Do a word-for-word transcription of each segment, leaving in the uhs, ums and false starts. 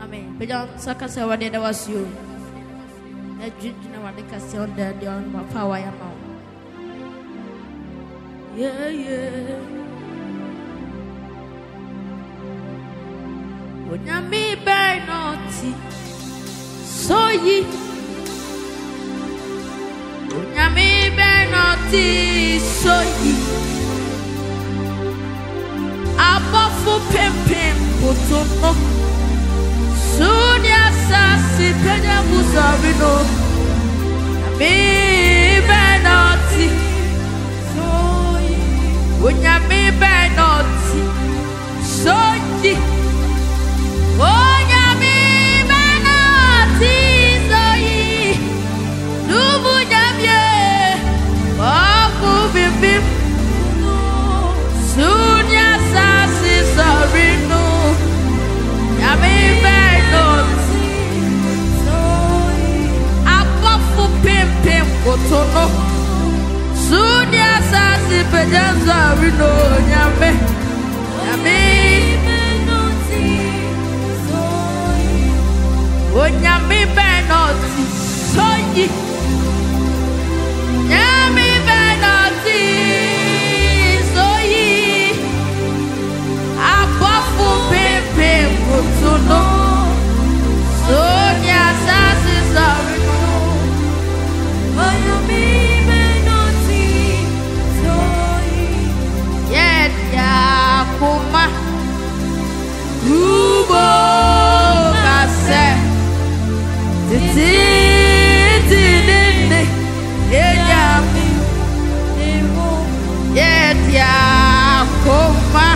Amen. But John Sakasa, what did I was you? I drink in our decay on the on my power. Yeah, yeah. When you me by naughty, so ye. When you me by naughty, so ye. Above pim pim, put on. Soon ya sassy penya musabino. Me by naughty, so ye. When you me by naughty, so ye. Oh, yami manati soyi, nubu jamye, waku bim sunya sasi sorino, yami manati soyi, apafu pim pim kotono, sunya sasi pejan sorino, yami, yami. Onyami benoti soyi, nyami benoti soyi, apofu pepe kutuno, sonya sasi sorino. Onyami benoti soyi, yet ya kuma, ubo kase. Titi titi yami yetia koma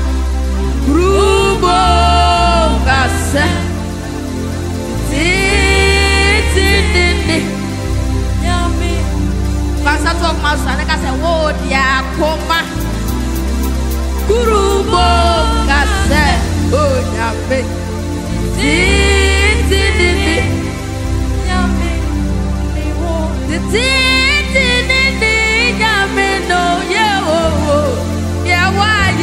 rubo kase titi titi yami kasa talk masa ne kase wo dia koma rubo kase oh yami titi titi the teen in the Yamino, yeah, oh, yeah, why,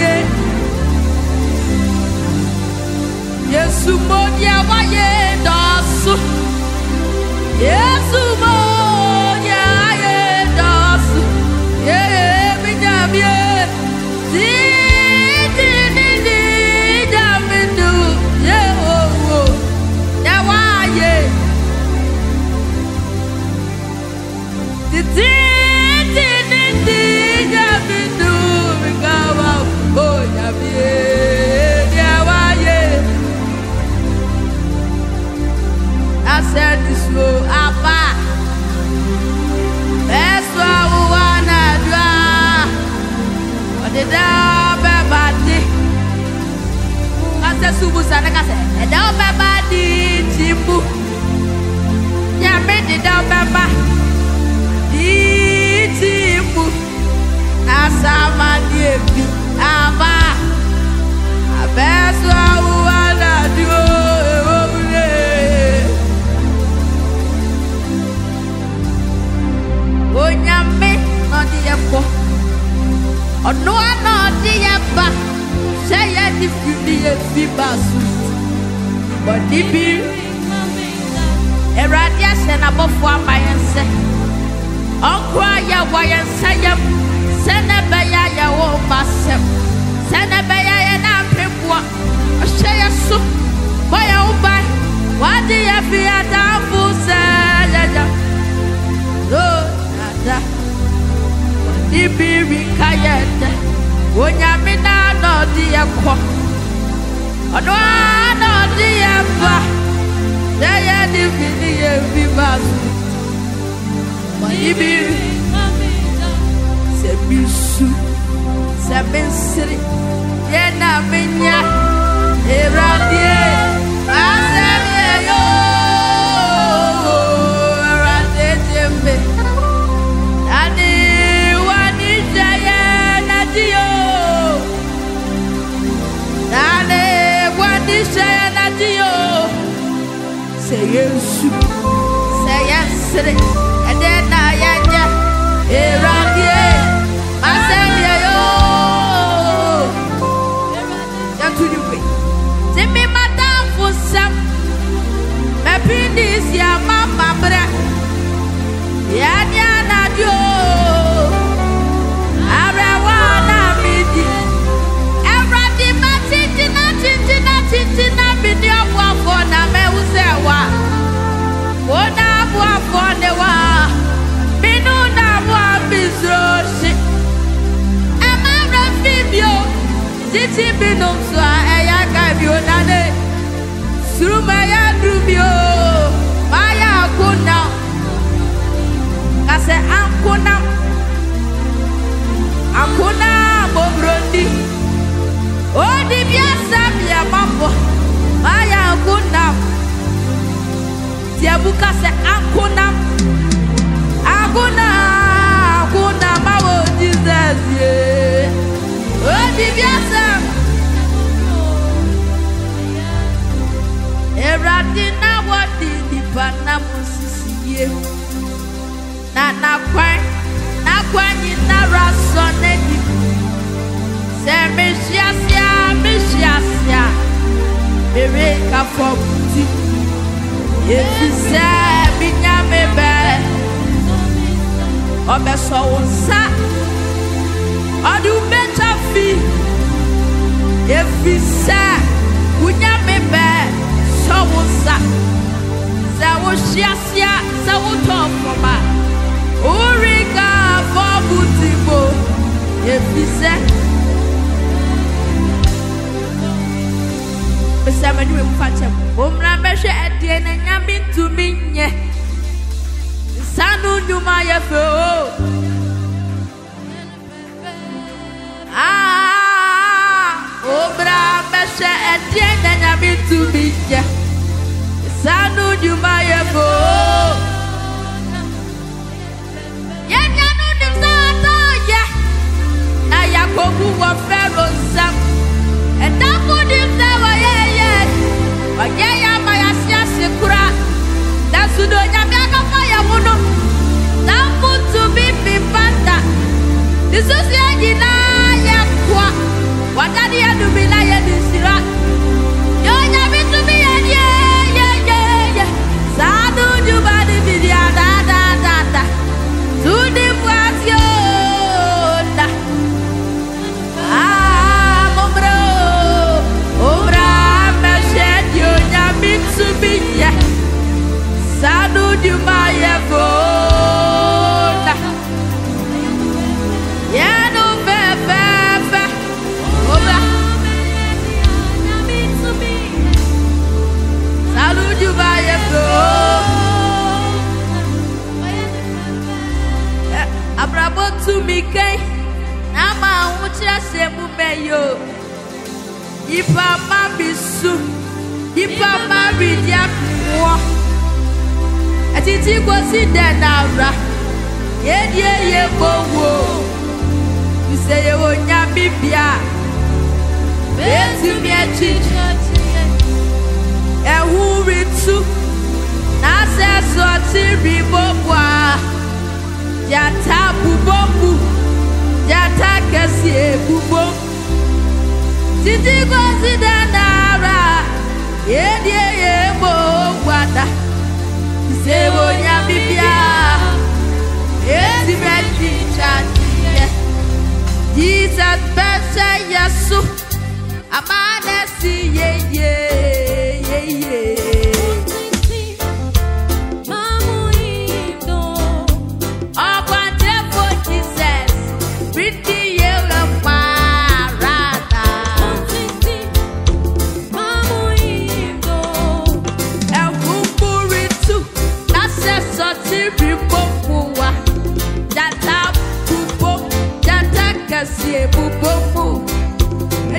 yes, sumo, yeah, why, yes, yes, sumo, yeah, yes, yeah, me, yeah, teen in the Yamino, yeah, oh, yeah, why, the teen in the Yamino, oh, yeah, why, I said this low, Abba, that's what we wanna do. What did I be? I said, Subus, and I said, and I'll be body, Timbu. Yeah, made it down, Baba. Timbu. Nasama, Devi, Abba. That's what we wanna do. Oh, Yami, not the Yako. Oh, no, not the Yapa. Say, I defeat the Fibasu. But the beer, a radius and above one by and say, Uncle, ya, why and say, send a baya, ya, oh, myself. Send a baya and I'm people. A share soup, boy, oh, by. What do you feel down for, say, oh, the baby kayet, when Yamina no dear quack. Oh, no, no, dear, but they are the video vivas. But the baby, Sebisu, Seven City, Yena Minya, Eradia, Asamio, Eradia. Say yes, say yes, and then I am around here. I say, yo, to you. Send me madame for some. Titi binumswa eya kabio nane Suruma ya drumio Maya akuna Kase akuna Akuna bobrondi Odi biasa biya mambo Maya akuna Tiabuka se akuna Akuna Akuna mawo Jesus ye Odi biasa Eradina wadi di bana musisi ye Na na kwen Na kwenye na rasone di Se mishiasia mishiasia Mireka fokuti Yefise minyame be Obe so wonsa Odi umecha fi Yefise Unyame be So wonsa Se woshiasia Se wotofoma Urika fokuti bo Yefise Besama niwe mfachem Umra meshe etiene nyami tuminye Sanu nyuma yefe Ah Umra meshe etiene nyami tuminye Sanu nyuma yefe Yenyanu nimsato ye Na yakobu wa fero sam Edamu nimsawa ye Oye ya maya siya sikura Dasudo nyami akapa ya muno Namu tubi pipanda Disusi ya jina ya kwa Wadani ya numila ya nisira Yo nyami tubi ya ye ye ye ye Sadu jubani vidia da da da da Sudi mwasyo da Ah mumro Umra Mitsubiya Sadu Jumaya Bona Yano Fefe Oba Sadu Jumaya Bona Abrabo to me kay Nama Ucha Semu Meyo Ipa Mabisu Ipa maridia mo Atiti kwasi denara Ye die ye bowo You say you wo nya bibia Betu mi echichi Ehu ritu Na se so ti ribobwa Jata bubobu Jata kesi ebubom Titi kwasi denara Ye die ye bo wada Se wo nya bibia E ti meji chati Jesus bese yesu Amane si ye ye ye ye Mamu indo Okwante for Jesus Pretty ye la parada Jata bubo, jata kasi bubo,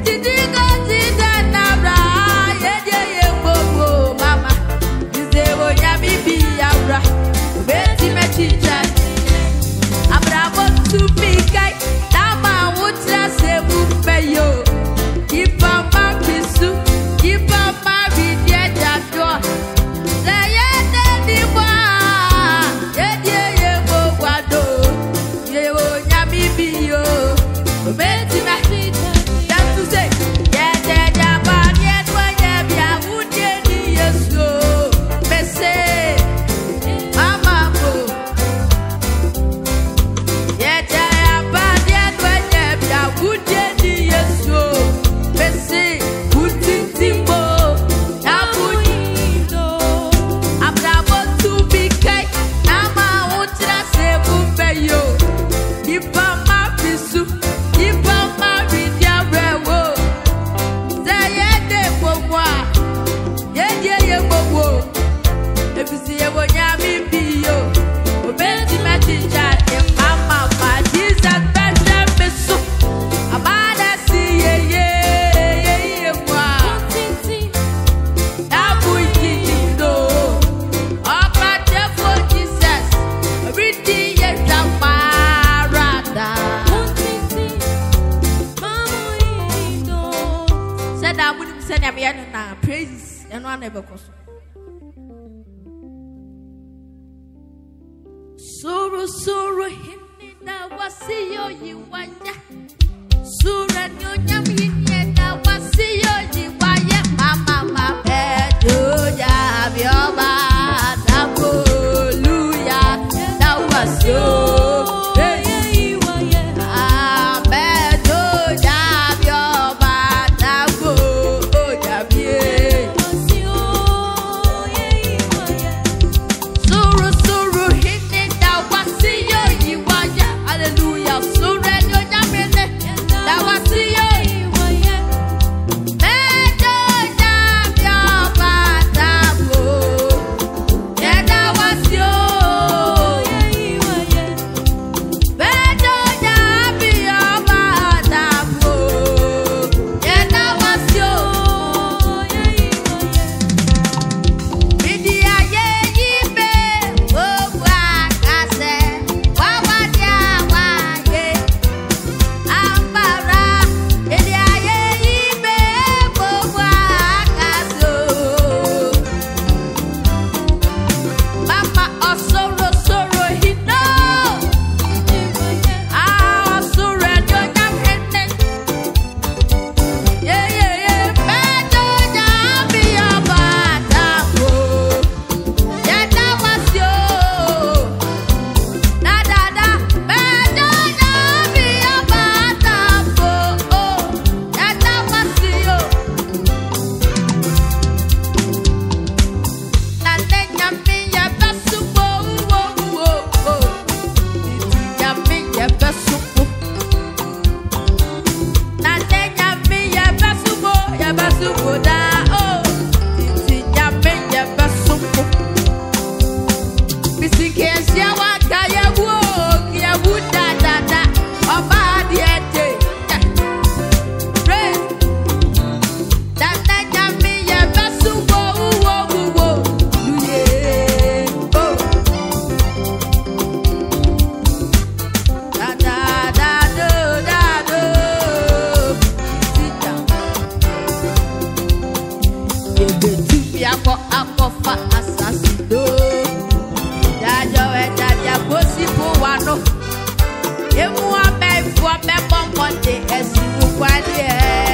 said I wouldn't send a man now. Praise and one never cost. Suru suru hini na wasiyo yiwanya. Sura nyonya hini na wasiyo yiwanya. Mama mama doja bioba hallelujah. Na wasiyo. Emu abe fu abe bombo de esi ukwa de